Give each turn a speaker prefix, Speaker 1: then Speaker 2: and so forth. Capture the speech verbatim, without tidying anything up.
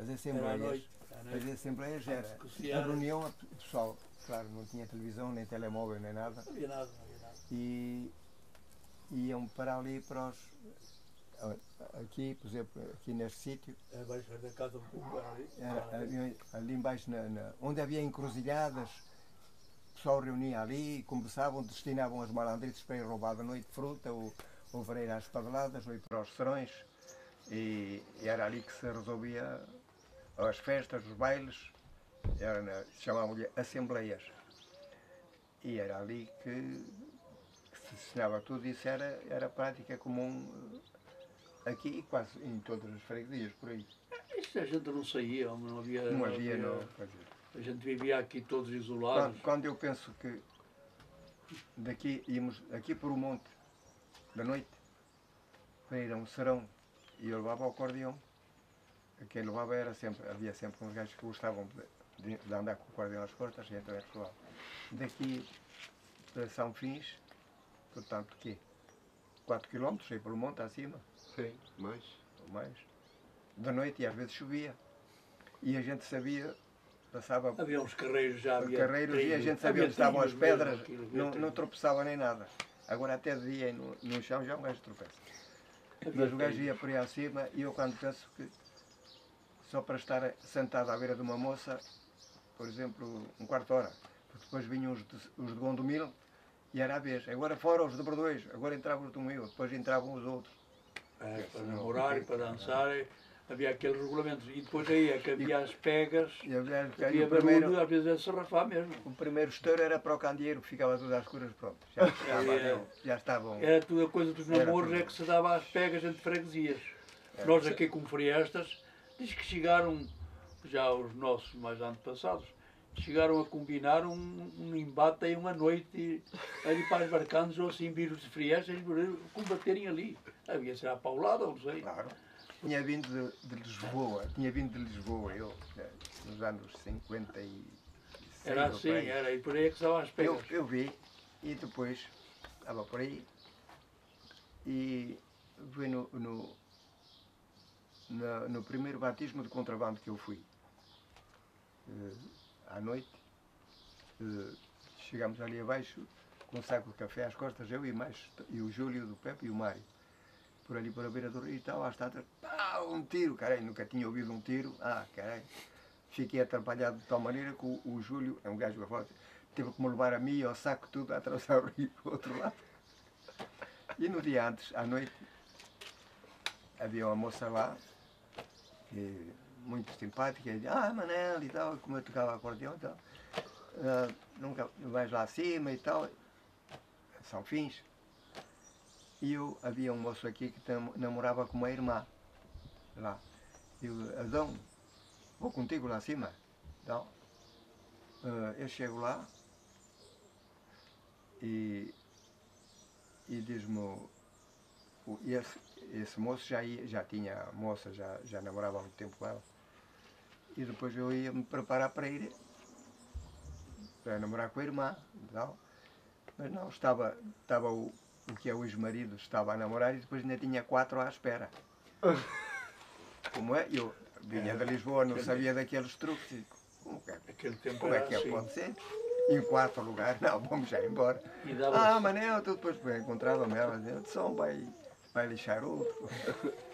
Speaker 1: as
Speaker 2: Era à
Speaker 1: assembleias,
Speaker 2: noite. À noite.
Speaker 1: as assembleias era
Speaker 2: Associar.
Speaker 1: a reunião, o pessoal, claro, não tinha televisão, nem telemóvel, nem nada,
Speaker 2: Não havia nada, não havia nada.
Speaker 1: e iam para ali, para os, aqui, por exemplo, aqui neste sítio,
Speaker 2: Abaixo da casa do povo, era ali.
Speaker 1: era,
Speaker 2: Era ali.
Speaker 1: ali, ali embaixo, na, na- onde havia encruzilhadas, o pessoal reunia ali, conversavam, destinavam as malandrices para ir roubar da noite fruta, ou, ou para ir às padeladas, ou ir para os serões, e, e era ali que se resolvia as festas, os bailes, era na, chamavam-lhe assembleias. E era ali que, que se ensinava tudo, isso era, era prática comum aqui e quase em todas as freguesias por aí.
Speaker 2: Isto a gente não saía, não havia.
Speaker 1: Não
Speaker 2: não
Speaker 1: havia,
Speaker 2: havia-
Speaker 1: não. Quer dizer,
Speaker 2: A gente vivia aqui todos isolados.
Speaker 1: quando, quando eu penso que daqui íamos aqui por o monte da noite para ir a um serão e eu levava o acordeão, quem levava era sempre, havia sempre uns gajos que gostavam de, de andar com o acordeão às costas e então era que levava. Daqui para São Fins, portanto, quê? quatro quilómetros, aí pelo monte acima.
Speaker 3: Sim, mais.
Speaker 1: Ou mais. Da noite, e às vezes chovia. E a gente sabia, passava
Speaker 2: Havia uns carreiros já, havia.
Speaker 1: carreiros e a
Speaker 2: trilhos.
Speaker 1: gente sabia
Speaker 2: Havia
Speaker 1: onde estavam as
Speaker 2: trilhos mesmo,
Speaker 1: pedras,
Speaker 2: aquilo, havia
Speaker 1: não, não
Speaker 2: trilhos.
Speaker 1: tropeçava nem nada. Agora até de dia no, no chão já um gajo tropeça.
Speaker 2: Havia
Speaker 1: Mas o gajo
Speaker 2: trilhos.
Speaker 1: ia por aí acima e eu quando penso que só para estar sentado à beira de uma moça, por exemplo, um quarto de hora, porque depois vinham os de, os de Gondomil e era a vez. Agora fora os de Bordões, agora entravam os de Moil, depois entravam os outros.
Speaker 2: É, para namorar e para dançar, havia aqueles regulamentos. E depois aí é que havia as pegas,
Speaker 1: E havia, e
Speaker 2: havia
Speaker 1: o, primeiro,
Speaker 2: barulho, às vezes é sarrafar mesmo.
Speaker 1: o primeiro estouro era para o candeeiro, que ficava tudo às escuras, pronto. Já, estava,
Speaker 2: É.
Speaker 1: já estavam.
Speaker 2: Era tudo a coisa dos
Speaker 1: Era
Speaker 2: namoros,
Speaker 1: tudo.
Speaker 2: é que se dava às pegas entre freguesias.
Speaker 1: É.
Speaker 2: Nós aqui como Friestas, diz que chegaram, já os nossos mais antepassados, chegaram a combinar um, um embate aí uma noite ali para os barcanos ou assim, vírus de Friestas, eles combaterem ali. Havia ser à paulada, não sei.
Speaker 1: Claro. Tinha vindo de, de Lisboa, tinha vindo de Lisboa, eu, eh, nos anos cinquenta e seis.
Speaker 2: Era
Speaker 1: ou
Speaker 2: assim,
Speaker 1: por aí.
Speaker 2: era, e por aí é que se davam as pegas.
Speaker 1: Eu, eu vi e depois estava por aí e fui no, no, na- no primeiro batismo de contrabando que eu fui. Eh, à noite, eh, chegámos ali abaixo com um saco de café às costas, eu e mais, e o Júlio do Pepe e o Mário. Por ali para a beira do rio e tal, às tantas, pá, um tiro, caralho, nunca tinha ouvido um tiro, ah, caralho. Fiquei atrapalhado de tal maneira que o, o Júlio, é um gajo forte, teve que me levar a mim ao saco tudo a atravessar o rio para o outro lado. E no dia antes, à noite, havia uma moça lá, que, muito simpática, e dizia, ah, Manel e tal, como eu tocava acordeão e tal, ah, nunca vais lá acima e tal, São Fins. E eu, havia um moço aqui que tam- namorava com uma irmã lá. E eu, Adão, vou contigo lá acima. Então, eh, eu chego lá e, e diz-me, o- o- esse, esse moço já, ia, já tinha a moça, já, já namorava há muito tempo com ela. E depois eu ia me preparar para ir para namorar com a irmã e tal. Mas não, estava, estava o, o que é hoje marido, estava a namorar e depois ainda tinha quatro à espera. Como é? Eu vinha de Lisboa, não sabia daqueles truques. E Como é,
Speaker 2: Aquele tempo
Speaker 1: como é
Speaker 2: era
Speaker 1: que é?
Speaker 2: assim.
Speaker 1: Pode ser? Em quatro lugares, não, vamos já embora.
Speaker 2: E dava
Speaker 1: Ah, Manel, tu depois encontrava-me ela, dizia, som vai, vai lixar outro.